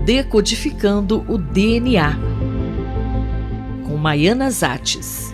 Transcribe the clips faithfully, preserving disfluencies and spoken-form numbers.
Decodificando o D N A, com Maiana Zates.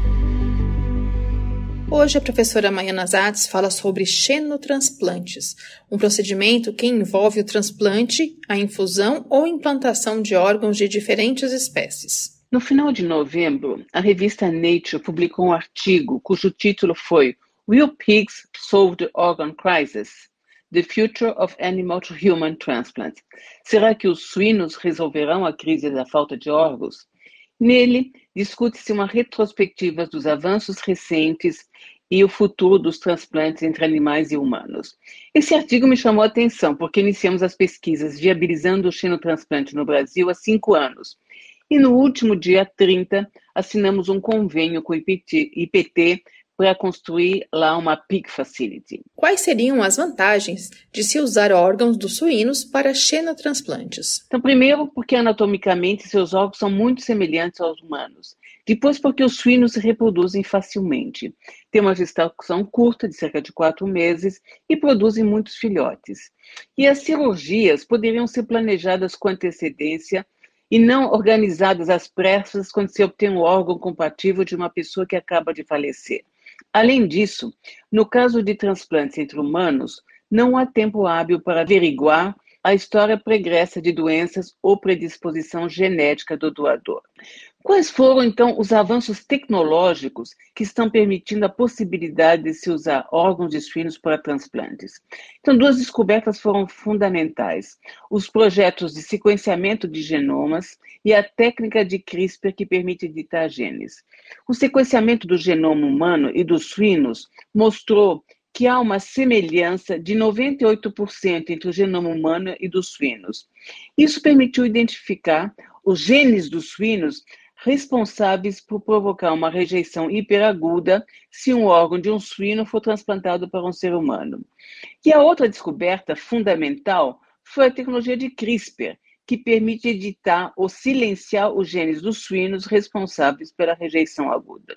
Hoje a professora Maiana Zates fala sobre xenotransplantes, um procedimento que envolve o transplante, a infusão ou implantação de órgãos de diferentes espécies. No final de novembro, a revista Nature publicou um artigo cujo título foi Will Pigs Solve the Organ Crisis? The Future of Animal to Human Transplant. Será que os suínos resolverão a crise da falta de órgãos? Nele, discute-se uma retrospectiva dos avanços recentes e o futuro dos transplantes entre animais e humanos. Esse artigo me chamou a atenção porque iniciamos as pesquisas viabilizando o xenotransplante no Brasil há cinco anos. E no último dia trinta, assinamos um convênio com o I P T para construir lá uma Pig Facility. Quais seriam as vantagens de se usar órgãos dos suínos para xenotransplantes? Então, primeiro, porque anatomicamente seus órgãos são muito semelhantes aos humanos. Depois, porque os suínos se reproduzem facilmente. Têm uma gestação curta, de cerca de quatro meses, e produzem muitos filhotes. E as cirurgias poderiam ser planejadas com antecedência e não organizadas às pressas quando se obtém um órgão compatível de uma pessoa que acaba de falecer. Além disso, no caso de transplantes entre humanos, não há tempo hábil para averiguar a história pregressa de doenças ou predisposição genética do doador. Quais foram, então, os avanços tecnológicos que estão permitindo a possibilidade de se usar órgãos de suínos para transplantes? Então, duas descobertas foram fundamentais: os projetos de sequenciamento de genomas e a técnica de CRISPR que permite editar genes. O sequenciamento do genoma humano e dos suínos mostrou que há uma semelhança de noventa e oito por cento entre o genoma humano e dos suínos. Isso permitiu identificar os genes dos suínos responsáveis por provocar uma rejeição hiperaguda se um órgão de um suíno for transplantado para um ser humano. E a outra descoberta fundamental foi a tecnologia de CRISPR, que permite editar ou silenciar os genes dos suínos responsáveis pela rejeição aguda.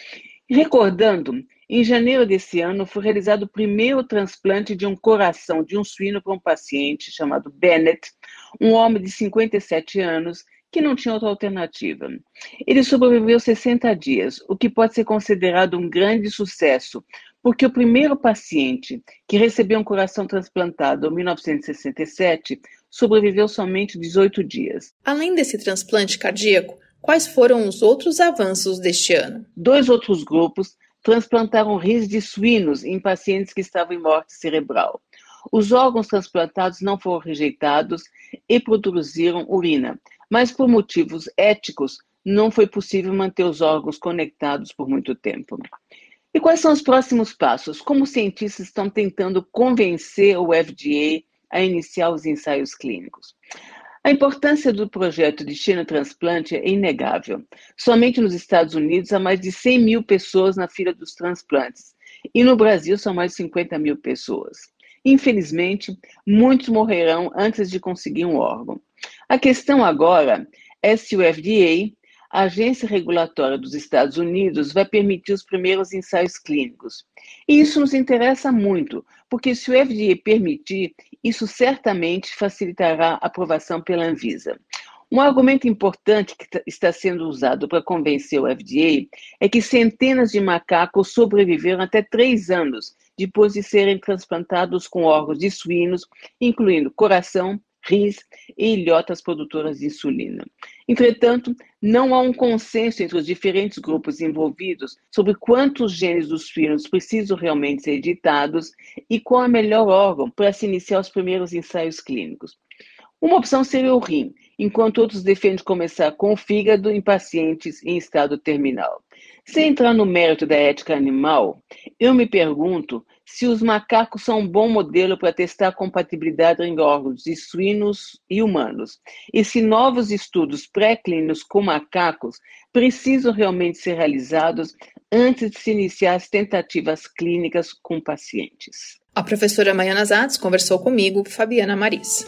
Recordando, em janeiro desse ano foi realizado o primeiro transplante de um coração de um suíno para um paciente chamado Bennett, um homem de cinquenta e sete anos, que não tinha outra alternativa. Ele sobreviveu sessenta dias, o que pode ser considerado um grande sucesso, porque o primeiro paciente que recebeu um coração transplantado em mil novecentos e sessenta e sete sobreviveu somente dezoito dias. Além desse transplante cardíaco, quais foram os outros avanços deste ano? Dois outros grupos transplantaram rins de suínos em pacientes que estavam em morte cerebral. Os órgãos transplantados não foram rejeitados e produziram urina, mas por motivos éticos não foi possível manter os órgãos conectados por muito tempo. E quais são os próximos passos? Como os cientistas estão tentando convencer o F D A a iniciar os ensaios clínicos? A importância do projeto de xenotransplante é inegável. Somente nos Estados Unidos há mais de cem mil pessoas na fila dos transplantes e no Brasil são mais de cinquenta mil pessoas. Infelizmente, muitos morrerão antes de conseguir um órgão. A questão agora é se o F D A, a agência regulatória dos Estados Unidos, vai permitir os primeiros ensaios clínicos. E isso nos interessa muito, porque se o F D A permitir, isso certamente facilitará a aprovação pela Anvisa. Um argumento importante que está sendo usado para convencer o F D A é que centenas de macacos sobreviveram até três anos depois de serem transplantados com órgãos de suínos, incluindo coração, rins e ilhotas produtoras de insulina. Entretanto, não há um consenso entre os diferentes grupos envolvidos sobre quantos genes dos suínos precisam realmente ser editados e qual é o melhor órgão para se iniciar os primeiros ensaios clínicos. Uma opção seria o rim, enquanto outros defendem começar com o fígado em pacientes em estado terminal. Sem entrar no mérito da ética animal, eu me pergunto se os macacos são um bom modelo para testar a compatibilidade entre órgãos de suínos e humanos, e se novos estudos pré-clínicos com macacos precisam realmente ser realizados antes de se iniciar as tentativas clínicas com pacientes. A professora Maiana Zates conversou comigo, Fabiana Maris.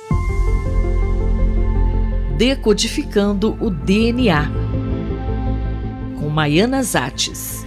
Decodificando o D N A, com Maiana Zates.